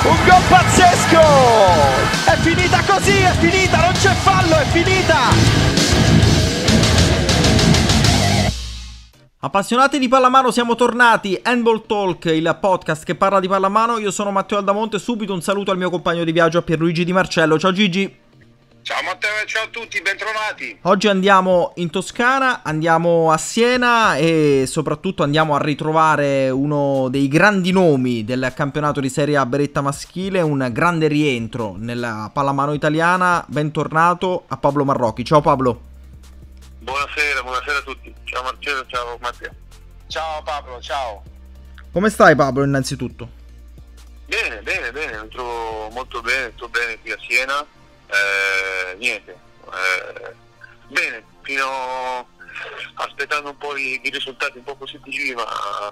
Un gol pazzesco! È finita così, è finita, non c'è fallo, è finita! Appassionati di pallamano, siamo tornati. Handball Talk, il podcast che parla di pallamano. Io sono Matteo Aldamonte. Subito un saluto al mio compagno di viaggio, a Pierluigi Di Marcello. Ciao Gigi. Ciao Matteo e ciao a tutti, bentrovati. Oggi andiamo in Toscana, andiamo a Siena e soprattutto andiamo a ritrovare uno dei grandi nomi del campionato di Serie A beretta maschile, un grande rientro nella pallamano italiana. Bentornato a Pablo Marrocchi. Ciao Pablo. Buonasera a tutti. Ciao Marcello, ciao Matteo. Ciao Pablo, ciao. Come stai Pablo innanzitutto? Bene, mi trovo molto bene, sto bene qui a Siena. Bene, fino aspettando un po' di risultati un po' positivi, ma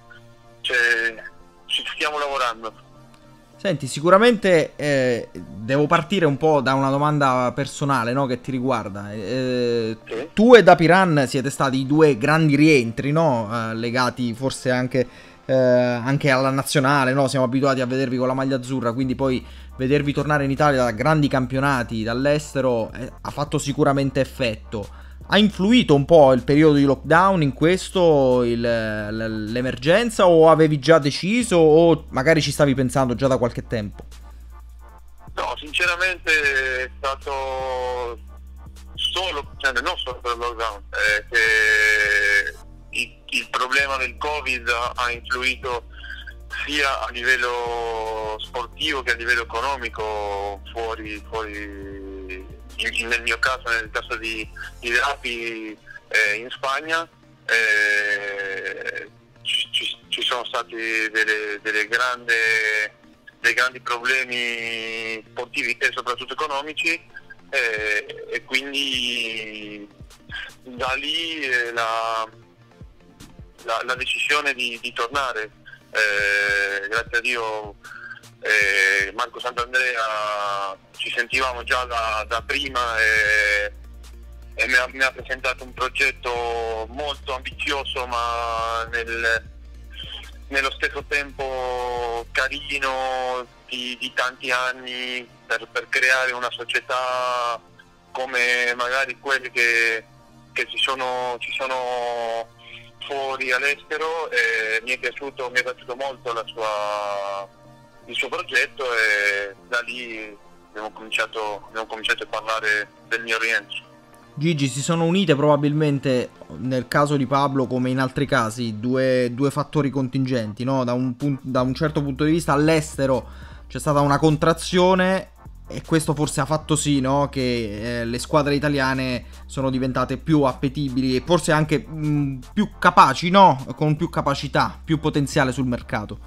ci stiamo lavorando. Senti, sicuramente devo partire un po' da una domanda personale, no, che ti riguarda. Sì. Tu e Dapiran siete stati i due grandi rientri, no? Legati forse anche alla nazionale, no? Siamo abituati a vedervi con la maglia azzurra, quindi poi vedervi tornare in Italia da grandi campionati dall'estero ha fatto sicuramente effetto. Ha influito un po' il periodo di lockdown in questo, l'emergenza, o avevi già deciso o magari ci stavi pensando già da qualche tempo? No, sinceramente è stato non solo per il lockdown, che il problema del Covid ha influito sia a livello sportivo che a livello economico fuori nel mio caso, nel caso di Dapi in Spagna. Ci sono stati dei grandi problemi sportivi e soprattutto economici, e quindi da lì la decisione di tornare. Grazie a Dio, Marco Sant'Andrea ci sentivamo già da prima e mi ha presentato un progetto molto ambizioso, ma nello stesso tempo carino, di tanti anni, per creare una società come magari quelle che ci sono fuori all'estero. Mi è piaciuto molto il suo progetto, e da lì abbiamo cominciato a parlare del mio rientro. Gigi, si sono unite probabilmente nel caso di Pablo come in altri casi due fattori contingenti, no? Da un certo punto di vista all'estero c'è stata una contrazione e questo forse ha fatto sì, no? Che le squadre italiane sono diventate più appetibili e forse anche più capaci, no? Con più capacità, più potenziale sul mercato.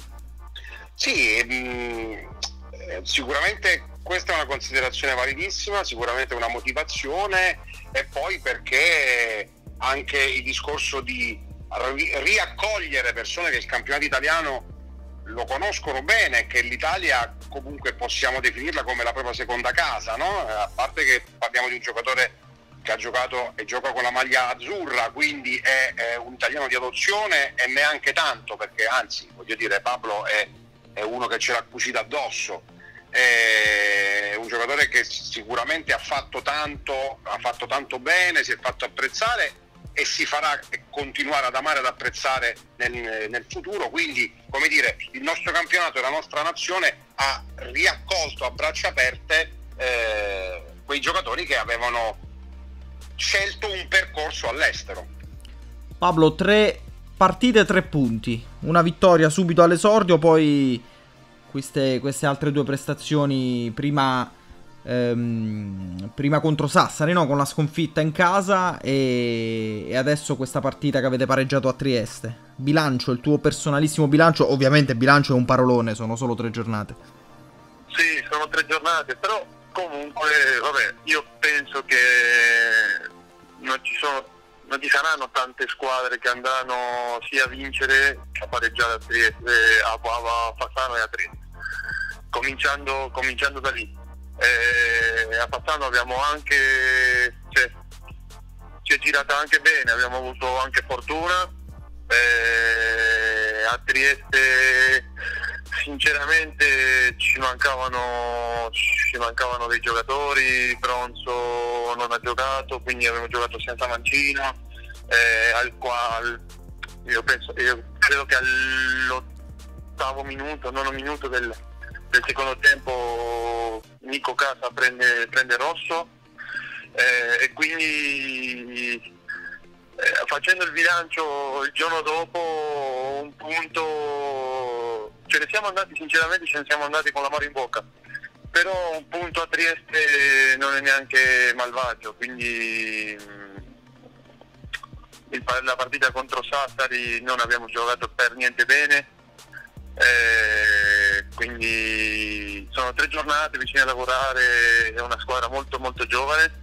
Sì, sicuramente questa è una considerazione validissima, sicuramente una motivazione, e poi perché anche il discorso di riaccogliere persone che il campionato italiano lo conoscono bene, che l'Italia comunque possiamo definirla come la propria seconda casa, no? A parte che parliamo di un giocatore che ha giocato e gioca con la maglia azzurra, quindi è un italiano di adozione, e neanche tanto, perché anzi, voglio dire, Pablo è uno che ce l'ha cucita addosso. È un giocatore che sicuramente ha fatto tanto bene, si è fatto apprezzare e si farà continuare ad amare, ad apprezzare nel futuro. Quindi, come dire, il nostro campionato e la nostra nazione ha riaccolto a braccia aperte quei giocatori che avevano scelto un percorso all'estero. Pablo, 3 partite, 3 punti, una vittoria subito all'esordio, poi queste altre 2 prestazioni, prima contro Sassari, no? Con la sconfitta in casa, e adesso questa partita che avete pareggiato a Trieste. Bilancio, il tuo personalissimo bilancio. Ovviamente bilancio è un parolone, sono solo 3 giornate. Sì, sono 3 giornate, però comunque vabbè, io penso che non ci saranno tante squadre che andranno sia a vincere che a pareggiare a Trieste, a Fassano e a Trieste. Cominciando da lì. A Fassano abbiamo anche, ci è girata anche bene, abbiamo avuto anche fortuna. A Trieste sinceramente ci mancavano dei giocatori. Bronzo non ha giocato, quindi abbiamo giocato senza Mancino, io credo che all'ottavo minuto, nono minuto del secondo tempo Nico Casa prende rosso, e quindi facendo il bilancio il giorno dopo, un punto sinceramente ce ne siamo andati con l'amaro in bocca, però un punto a Trieste non è neanche malvagio, quindi la partita contro Sassari non abbiamo giocato per niente bene, quindi sono 3 giornate, bisogna lavorare, è una squadra molto molto giovane,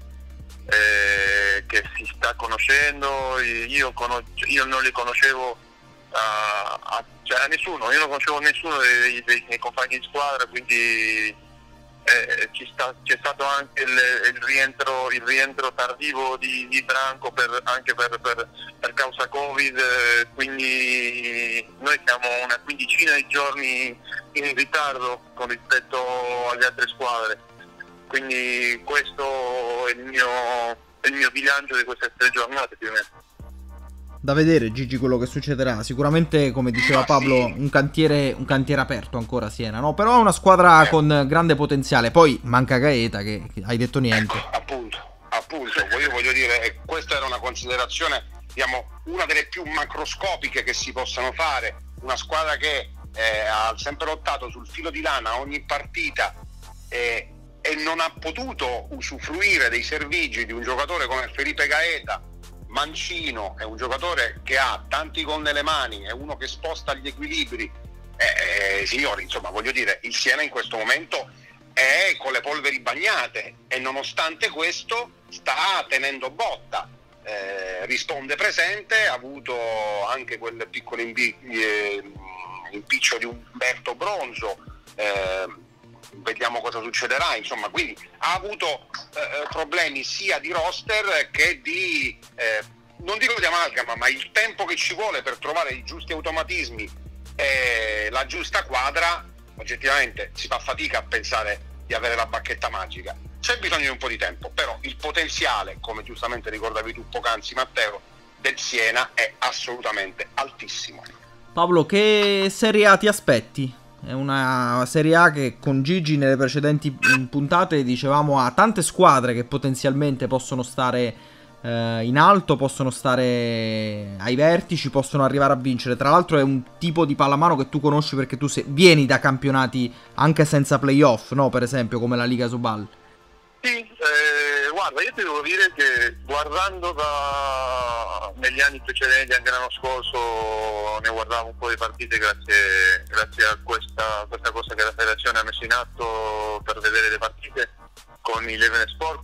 che si sta conoscendo. Io non li conoscevo a nessuno, io non conoscevo nessuno dei miei compagni di squadra, quindi c'è stato anche il rientro tardivo di Branco anche per causa Covid, quindi noi siamo una quindicina di giorni in ritardo con rispetto alle altre squadre, quindi questo è il mio bilancio di queste 3 giornate più o meno. Da vedere, Gigi, quello che succederà. Sicuramente, come diceva Pablo, un cantiere aperto ancora a Siena, no? Però è una squadra con grande potenziale. Poi manca Gaeta, che hai detto niente. Appunto, io voglio dire, questa era una considerazione, diciamo, una delle più macroscopiche che si possano fare. Una squadra che ha sempre lottato sul filo di lana ogni partita, e non ha potuto usufruire dei servigi di un giocatore come Felipe Gaeta. Mancino è un giocatore che ha tanti gol nelle mani, è uno che sposta gli equilibri, signori, insomma, voglio dire, il Siena in questo momento è con le polveri bagnate, e nonostante questo sta tenendo botta, risponde presente, ha avuto anche quel piccolo impiccio di Umberto Bronzo, vediamo cosa succederà, insomma, quindi ha avuto problemi sia di roster che di non dico di amalgama, ma il tempo che ci vuole per trovare i giusti automatismi e la giusta quadra. Oggettivamente si fa fatica a pensare di avere la bacchetta magica, c'è bisogno di un po' di tempo, però il potenziale, come giustamente ricordavi tu poc'anzi, Matteo, del Siena è assolutamente altissimo. Pablo, che Serie A ti aspetti? È una Serie A che con Gigi nelle precedenti puntate dicevamo ha tante squadre che potenzialmente possono stare in alto, possono stare ai vertici, possono arrivare a vincere. Tra l'altro è un tipo di pallamano che tu conosci perché tu vieni da campionati anche senza playoff, no? Per esempio come la Liga Sobal. Sì, guarda, io ti devo dire che guardando negli anni precedenti, anche l'anno scorso, ne guardavo un po' di partite grazie a questa cosa che la federazione ha messo in atto per vedere le partite con il Eleven Sport,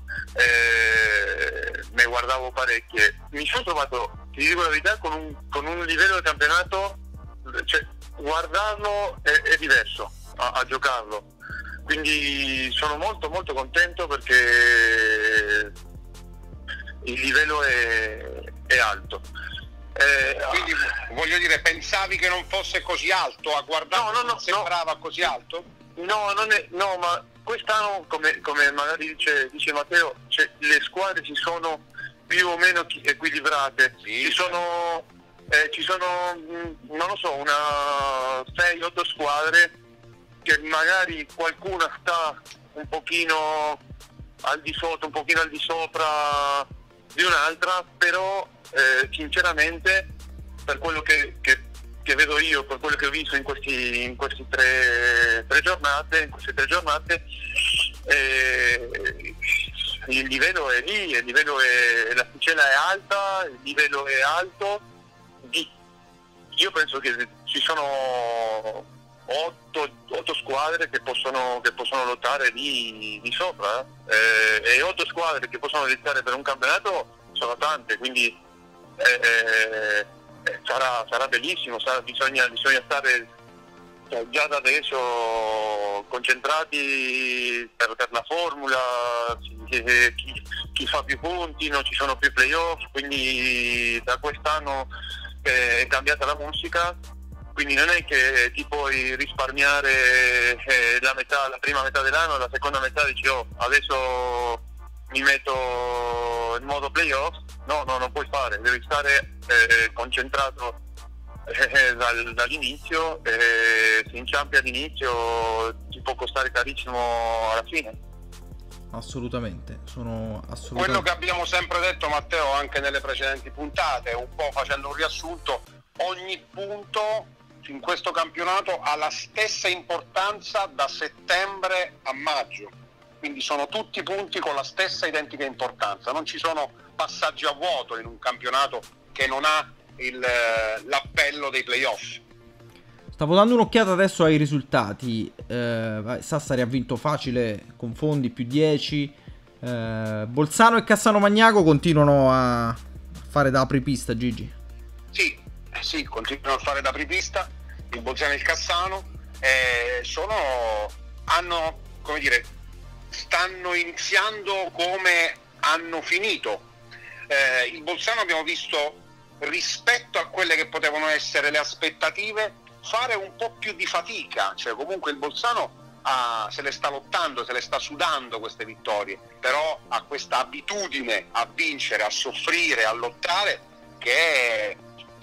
ne guardavo parecchie. Mi sono trovato, ti dico la verità, con un livello di campionato, cioè guardarlo è diverso a giocarlo. Quindi sono molto molto contento perché il livello è alto. Quindi voglio dire, pensavi che non fosse così alto? A guardare non sembrava così alto? No, ma quest'anno, come magari dice Matteo, le squadre si sono più o meno equilibrate. Sì. Ci sono non lo so, una 6-8 squadre che magari qualcuna sta un pochino al di sotto, un pochino al di sopra di un'altra, però sinceramente per quello che vedo io, per quello che ho visto in queste tre giornate, il livello è lì, l'asticella è alta, il livello è alto. Io penso che ci sono 8 squadre che possono lottare di sopra, e 8 squadre che possono lottare per un campionato sono tante, quindi sarà bellissimo, bisogna stare già da adesso concentrati per la formula, chi fa più punti, non ci sono più playoff, quindi da quest'anno è cambiata la musica. quindi non è che ti puoi risparmiare la prima metà dell'anno, la seconda metà dici adesso mi metto in modo playoff. No, non puoi fare, devi stare concentrato dall'inizio, se inciampi all'inizio ti può costare carissimo alla fine. Assolutamente, sono assolutamente... Quello che abbiamo sempre detto, Matteo, anche nelle precedenti puntate, un po' facendo un riassunto, ogni punto in questo campionato ha la stessa importanza da settembre a maggio, quindi sono tutti punti con la stessa identica importanza, non ci sono passaggi a vuoto in un campionato che non ha l'appello dei playoff. Stavo dando un'occhiata adesso ai risultati. Sassari ha vinto facile con Fondi più 10. Bolzano e Cassano Magnaco continuano a fare da apripista, Gigi. Sì, continuano a fare da apripista il Bolzano e il Cassano. Stanno iniziando come hanno finito. Il Bolzano abbiamo visto, rispetto a quelle che potevano essere le aspettative, fare un po' più di fatica, cioè comunque il Bolzano se le sta lottando, se le sta sudando queste vittorie, però ha questa abitudine a vincere, a soffrire, a lottare che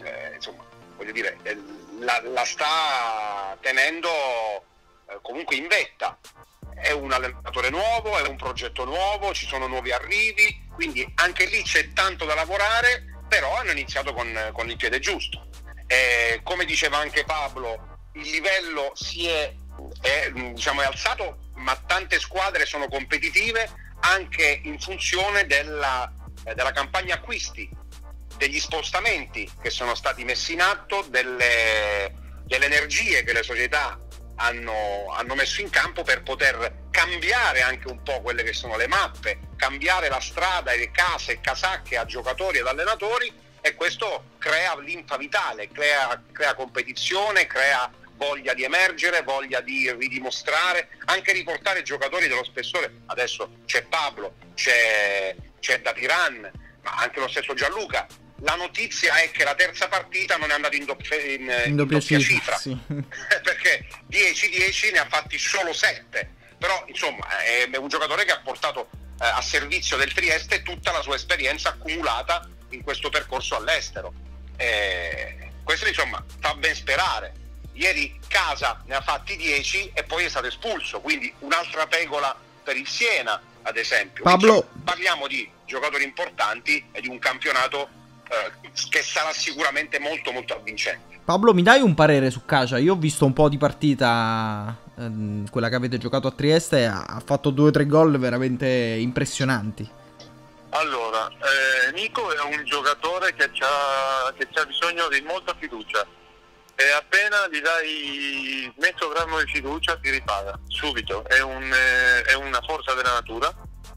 la sta tenendo comunque in vetta. È un allenatore nuovo, è un progetto nuovo, ci sono nuovi arrivi, quindi anche lì c'è tanto da lavorare, però hanno iniziato con il piede giusto. Come diceva anche Pablo, il livello è alzato, ma tante squadre sono competitive anche in funzione della campagna acquisti, degli spostamenti che sono stati messi in atto, delle energie che le società hanno messo in campo per poter cambiare anche un po' quelle che sono le mappe, cambiare la strada e le case e casacche a giocatori ed allenatori, e questo crea linfa vitale, crea competizione, crea voglia di emergere, voglia di ridimostrare, anche riportare giocatori dello spessore. Adesso c'è Pablo, c'è Datiran, ma anche lo stesso Gianluca. La notizia è che la terza partita non è andata in doppia cifra, sì. Perché 10 ne ha fatti solo 7, però insomma è un giocatore che ha portato a servizio del Trieste tutta la sua esperienza accumulata in questo percorso all'estero. Questo insomma fa ben sperare. Ieri Casa ne ha fatti 10 e poi è stato espulso, quindi un'altra tegola per il Siena, ad esempio. Pablo, insomma, parliamo di giocatori importanti e di un campionato che sarà sicuramente molto molto avvincente. Pablo, mi dai un parere su Cacia? Io ho visto un po' di partita, quella che avete giocato a Trieste, e ha fatto 2 o 3 gol veramente impressionanti. Allora, Nico è un giocatore che c'ha bisogno di molta fiducia, e appena gli dai mezzo grammo di fiducia ti ripaga subito. È una forza della natura,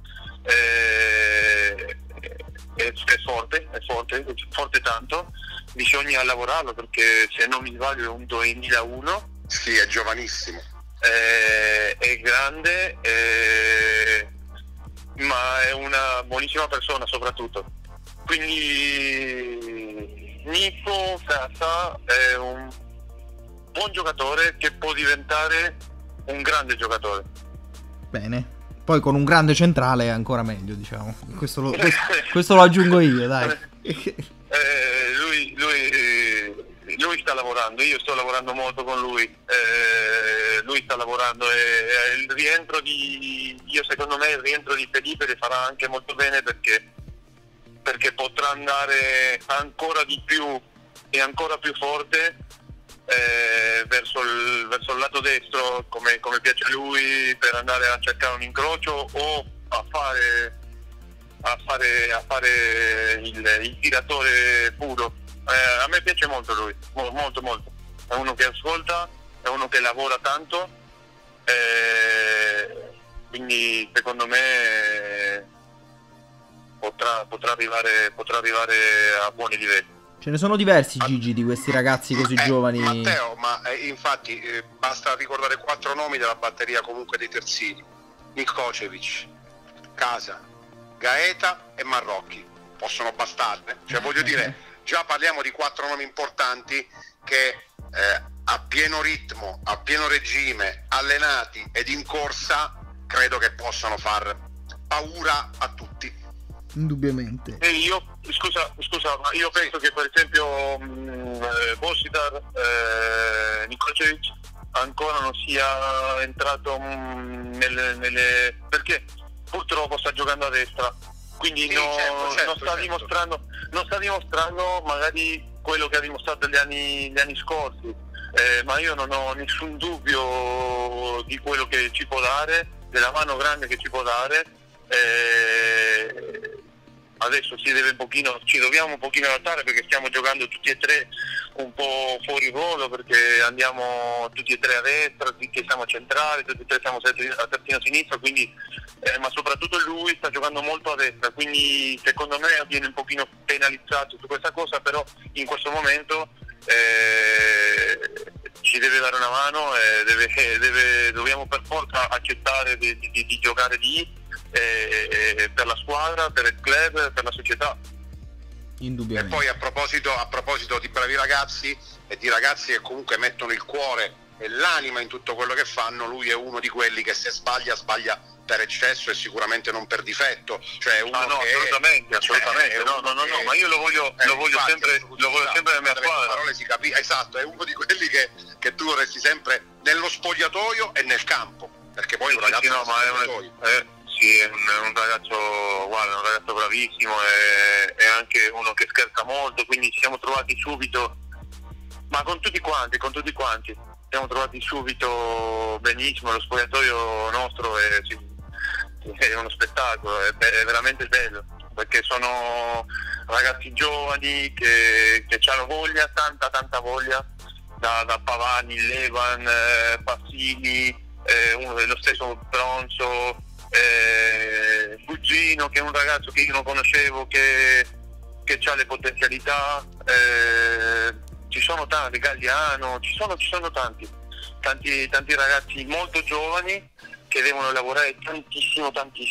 è forte tanto. Bisogna lavorarlo perché, se non mi sbaglio, è un 2001. Sì, è giovanissimo, è grande, ma è una buonissima persona soprattutto. Quindi Nico Cassa è un buon giocatore che può diventare un grande giocatore. Bene. Poi con un grande centrale è ancora meglio, diciamo. Questo lo aggiungo io, dai. Lui sta lavorando, io sto lavorando molto con lui. Lui sta lavorando, e il rientro secondo me il rientro di Felipe le farà anche molto bene, perché potrà andare ancora di più e ancora più forte verso il lato destro, come piace a lui, per andare a cercare un incrocio o a fare il tiratore puro. A me piace molto lui, molto molto. È uno che ascolta, è uno che lavora tanto, quindi secondo me potrà arrivare a buoni livelli. Ce ne sono diversi, Gigi, di questi ragazzi così giovani. Matteo, infatti basta ricordare 4 nomi della batteria comunque dei terzini: Nikocevic, Casa, Gaeta e Marrocchi. Possono bastare, cioè voglio dire, già parliamo di 4 nomi importanti che a pieno ritmo, a pieno regime, allenati ed in corsa, credo che possano far paura a tutti. Indubbiamente. Scusa, ma io penso che per esempio Bositar, Nikolicevic ancora non sia entrato perché purtroppo sta giocando a destra, quindi non sta dimostrando magari quello che ha dimostrato gli anni scorsi, ma io non ho nessun dubbio di quello che ci può dare, della mano grande che ci può dare. Adesso ci dobbiamo un pochino adattare, perché stiamo giocando tutti e tre un po' fuori ruolo, perché andiamo tutti e tre a destra, tutti siamo centrali, tutti e tre siamo a terzino sinistro, quindi ma soprattutto lui sta giocando molto a destra, quindi secondo me viene un pochino penalizzato su questa cosa, però in questo momento ci deve dare una mano e dobbiamo per forza accettare di giocare lì, per la squadra, per il club, per la società. Indubbiamente. E poi a proposito di bravi ragazzi e di ragazzi che comunque mettono il cuore e l'anima in tutto quello che fanno, lui è uno di quelli che se sbaglia per eccesso e sicuramente non per difetto, cioè uno assolutamente, ma io lo voglio sempre nella mia squadra. Parole si capisce, esatto, è uno di quelli che tu vorresti sempre nello spogliatoio e nel campo, perché poi un ragazzo è un ragazzo, guarda, un ragazzo bravissimo, è anche uno che scherza molto, quindi ci siamo trovati subito, ma con tutti quanti, siamo trovati subito benissimo. Lo spogliatoio nostro è uno spettacolo, è veramente bello, perché sono ragazzi giovani che hanno voglia, tanta voglia, da Pavani, Levan, Passini, uno dello stesso Bronzo, Gugino, che è un ragazzo che io non conoscevo, che ha le potenzialità, ci sono tanti, Galliano, ci sono tanti ragazzi molto giovani che devono lavorare tantissimo,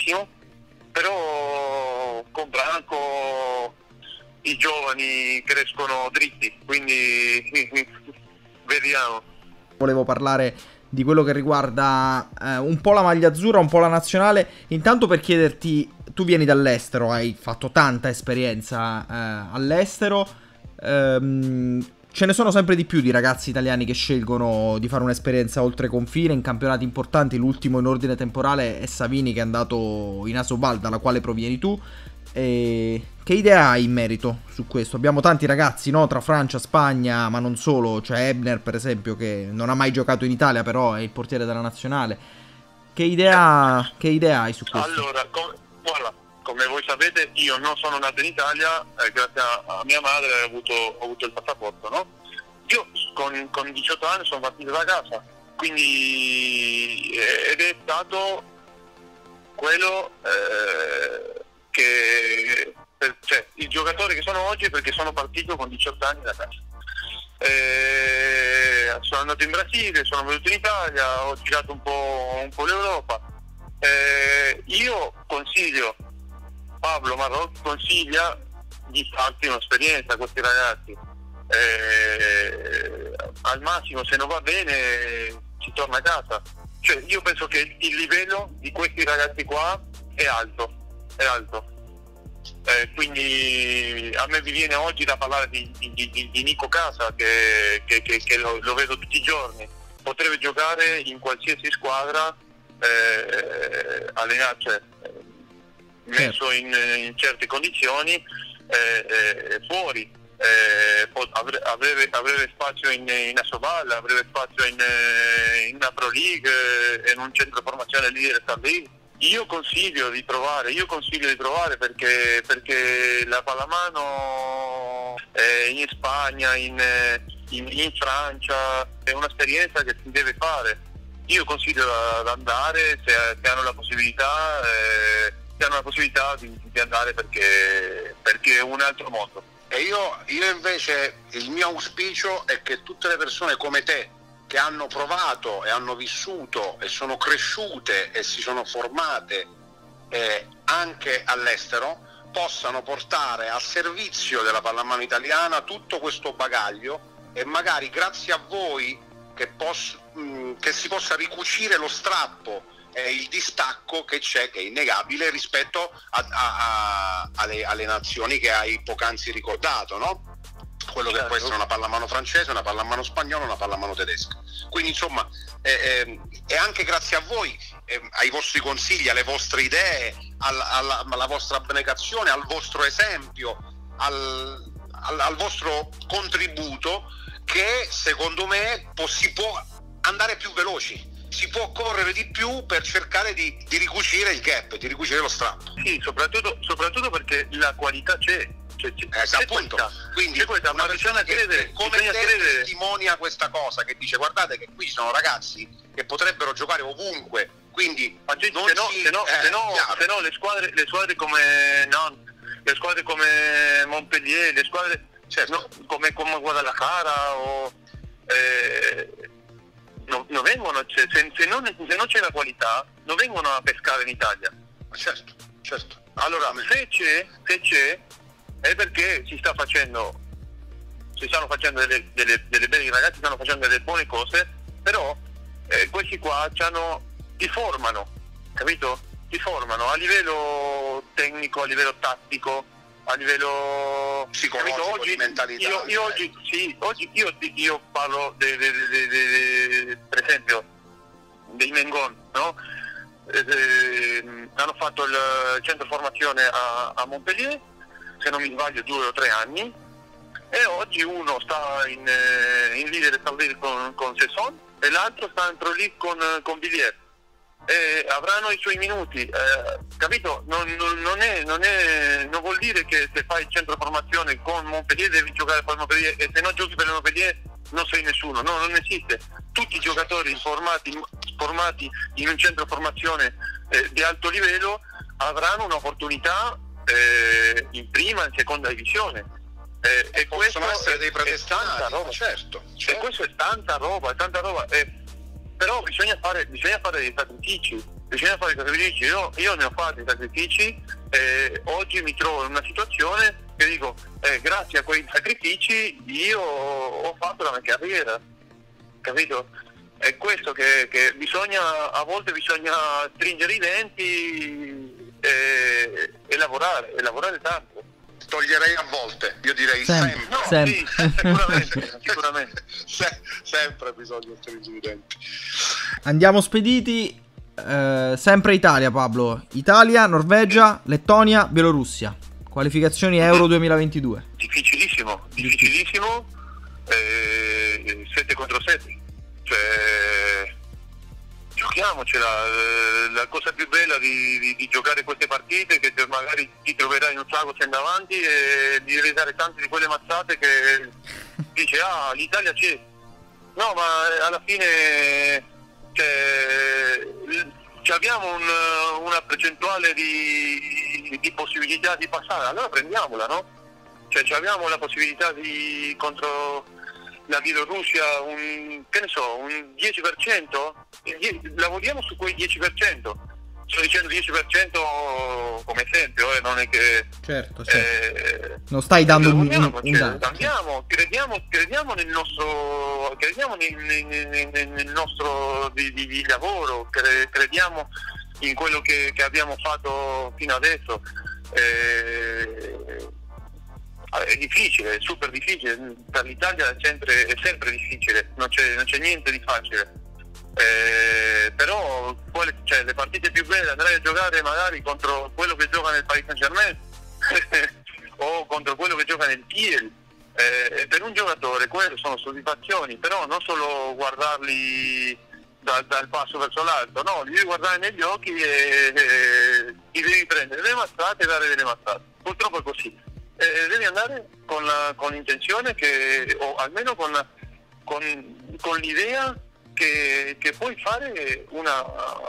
però con Branco i giovani crescono dritti, quindi vediamo. Volevo parlare di quello che riguarda un po' la maglia azzurra, un po' la nazionale, intanto per chiederti, tu vieni dall'estero, hai fatto tanta esperienza all'estero, ce ne sono sempre di più di ragazzi italiani che scelgono di fare un'esperienza oltre confine in campionati importanti. L'ultimo in ordine temporale è Savini, che è andato in Asobal, dalla quale provieni tu. Che idea hai in merito su questo? Abbiamo tanti ragazzi, no? Tra Francia, Spagna, ma non solo. C'è Ebner, per esempio, che non ha mai giocato in Italia, però è il portiere della nazionale. Che idea hai su questo? Allora, guarda, come voi sapete, io non sono nato in Italia, grazie a mia madre ho avuto il passaporto, no? Io con 18 anni sono partito da casa, quindi ed è stato quello cioè i giocatori che sono oggi, perché sono partito con 18 anni da casa. Sono andato in Brasile, sono venuto in Italia, ho girato un po' l'Europa. Io consiglio, Pablo Marot consiglia di farti un'esperienza a questi ragazzi. Al massimo, se non va bene, si torna a casa. Cioè, io penso che il livello di questi ragazzi qua è alto. Quindi a me mi viene oggi da parlare di Nico Casa, che lo vedo tutti i giorni. Potrebbe giocare in qualsiasi squadra, cioè, messo in certe condizioni, fuori. Avrebbe spazio in Asobal, avrebbe spazio in una Pro League, in un centro di formazione leader lì. Io consiglio di provare perché la pallamano in Spagna, in Francia è un'esperienza che si deve fare. Io consiglio ad andare se hanno la possibilità, di andare, perché è un altro mondo. E io invece il mio auspicio è che tutte le persone come te, che hanno provato e hanno vissuto e sono cresciute e si sono formate anche all'estero, possano portare a servizio della pallamano italiana tutto questo bagaglio, e magari grazie a voi che si possa ricucire lo strappo e il distacco che c'è, che è innegabile rispetto alle nazioni che hai poc'anzi ricordato, no? Quello che può essere una pallamano francese, una pallamano spagnola, una pallamano tedesca. Quindi insomma è anche grazie a voi, ai vostri consigli, alle vostre idee, alla vostra abnegazione, al vostro esempio, al vostro contributo, che secondo me si può andare più veloci, si può correre di più per cercare di ricucire il gap, di ricucire lo strappo. Sì, soprattutto perché la qualità c'è. Appunto. Quindi una persona che come te testimonia questa cosa, che dice guardate che qui ci sono ragazzi che potrebbero giocare ovunque, quindi se no le squadre come Nantes, le squadre come Montpellier, le squadre come Guadalajara non vengono, se non c'è la qualità non vengono a pescare in Italia. Certo. Allora se c'è è perché si stanno facendo delle belle, i ragazzi stanno facendo delle buone cose, però questi qua ti formano, capito? Ti formano a livello tecnico, a livello tattico, a livello psicologico, di mentalità. Io parlo per esempio dei Mengon, no? Hanno fatto il centro formazione a Montpellier, se non mi sbaglio 2 o 3 anni, e oggi uno sta in leader saudita con Sesson e l'altro sta dentro lì con Villiers, e avranno i suoi minuti, capito? Non vuol dire che se fai il centro formazione con Montpellier devi giocare per Montpellier, e se non giochi per Montpellier non sei nessuno. No, non esiste. Tutti i giocatori formati in un centro formazione di alto livello avranno un'opportunità in prima e in seconda divisione, e possono essere dei predestinati, certo. E questo è tanta roba, però bisogna fare dei sacrifici, io ne ho fatti dei sacrifici, e oggi mi trovo in una situazione che dico grazie a quei sacrifici io ho fatto la mia carriera, capito? È questo che a volte bisogna stringere i denti e lavorare tanto. Toglierei a volte, io direi sempre. No, sempre. Sì, sicuramente. Sempre bisogna stringere i denti. Andiamo spediti. Sempre Italia, Pablo. Italia, Norvegia, Lettonia, Bielorussia. Qualificazioni Euro 2022. Difficilissimo. 7 contro 7. Cioè, giochiamocela. La cosa più bella di giocare queste partite è che magari ti troverai in un sago sen davanti e di realizzare tante di quelle mazzate che dice l'Italia c'è. No, ma alla fine abbiamo una percentuale di possibilità di passare, allora prendiamola, no? Cioè abbiamo la possibilità contro la Bielorussia un 10%, lavoriamo su quei 10%. Sto dicendo 10% come esempio, non è che certo. Non stai dando un dato. Crediamo nel nostro di lavoro, crediamo in quello che abbiamo fatto fino adesso. È difficile, è super difficile, per l'Italia è sempre difficile, non c'è niente di facile, però le partite più belle andrai a giocare magari contro quello che gioca nel Paris Saint-Germain o contro quello che gioca nel Kiel, per un giocatore quelle sono soddisfazioni, però non solo guardarli dal passo verso l'alto, no, li devi guardare negli occhi e ti devi prendere le mazzate e dare delle mazzate. Purtroppo è così. Devi andare con l'intenzione o almeno con l'idea che puoi fare una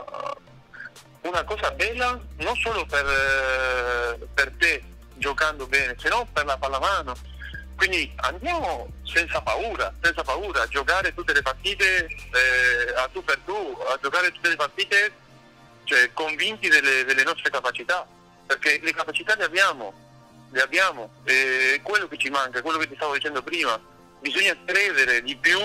cosa bella non solo per te giocando bene, se no per la pallamano. Quindi andiamo senza paura a giocare tutte le partite a tu per tu, a giocare tutte le partite, cioè convinti delle nostre capacità. perché le capacità le abbiamo, quello che ci manca, quello che ti stavo dicendo prima, bisogna credere di più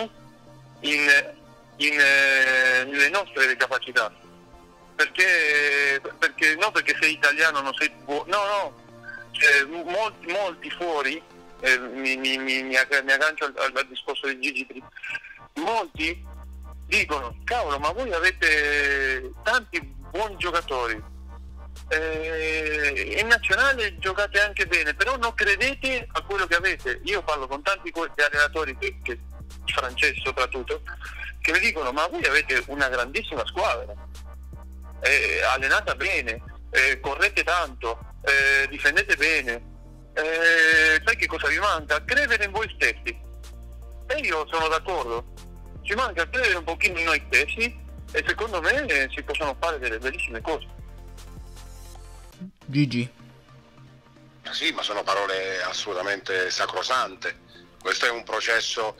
nelle nostre capacità, perché non perché sei italiano non sei buono, no, cioè, molti fuori, mi aggancio al discorso di Gigi, molti dicono, cavolo, ma voi avete tanti buoni giocatori, in nazionale giocate anche bene, però non credete a quello che avete. Io parlo con tanti allenatori, che francesi soprattutto, che mi dicono, ma voi avete una grandissima squadra, allenata bene, correte tanto, difendete bene, sai che cosa vi manca? Credere in voi stessi. E io sono d'accordo, ci manca credere un pochino in noi stessi, e secondo me si possono fare delle bellissime cose. Gigi. Sì, ma sono parole assolutamente sacrosante. Questo è un processo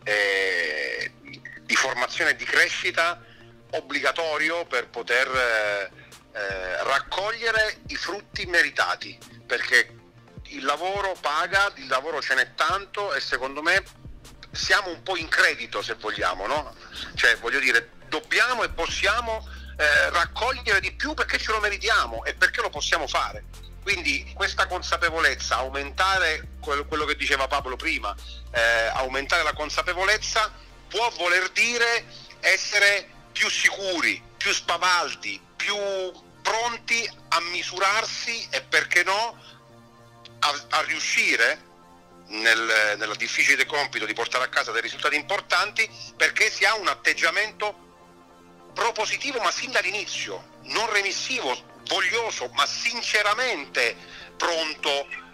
di formazione e di crescita obbligatorio per poter raccogliere i frutti meritati, perché il lavoro paga, il lavoro ce n'è tanto, e secondo me siamo un po' in credito, se vogliamo, no? Cioè, voglio dire, dobbiamo e possiamo raccogliere di più perché ce lo meritiamo e perché lo possiamo fare. Quindi questa consapevolezza, aumentare quello che diceva Pablo prima, aumentare la consapevolezza può voler dire essere più sicuri, più spavaldi, più pronti a misurarsi e perché no a riuscire nel difficile compito di portare a casa dei risultati importanti, perché si ha un atteggiamento propositivo, ma sin dall'inizio, non remissivo, voglioso, ma sinceramente pronto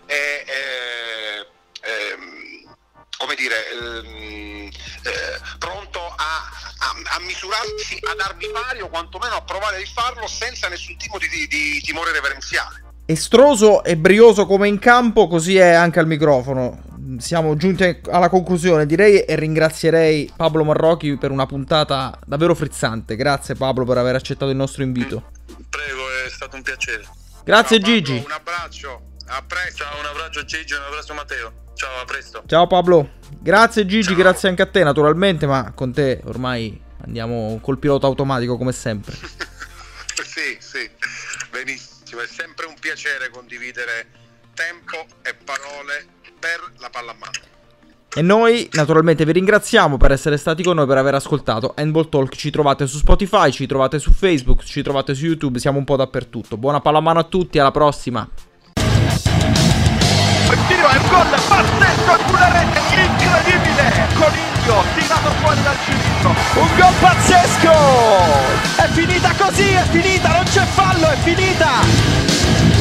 pronto a misurarsi, a darvi pari o quantomeno a provare di farlo senza nessun tipo di timore reverenziale. Estroso e brioso come in campo, così è anche al microfono. Siamo giunti alla conclusione, direi, e ringrazierei Pablo Marrocchi per una puntata davvero frizzante. Grazie Pablo per aver accettato il nostro invito. Prego, è stato un piacere. Grazie. Ciao, Pablo, Gigi. un abbraccio, a presto. Ciao, un abbraccio Gigi, un abbraccio Matteo. Ciao, a presto. Ciao Pablo. Grazie Gigi, Ciao. grazie anche a te naturalmente, ma con te ormai andiamo col pilota automatico come sempre. Sì, benissimo, è sempre un piacere condividere tempo e parole per la pallamano. E noi naturalmente vi ringraziamo per essere stati con noi, per aver ascoltato Handball Talk. Ci trovate su Spotify, ci trovate su Facebook, ci trovate su YouTube, siamo un po' dappertutto. Buona pallamano a tutti, alla prossima. Il tiro è un gol pazzesco, una rete incredibile, Coniglio tirato fuori dal cilindro, un gol pazzesco, è finita così, è finita, non c'è fallo, è finita.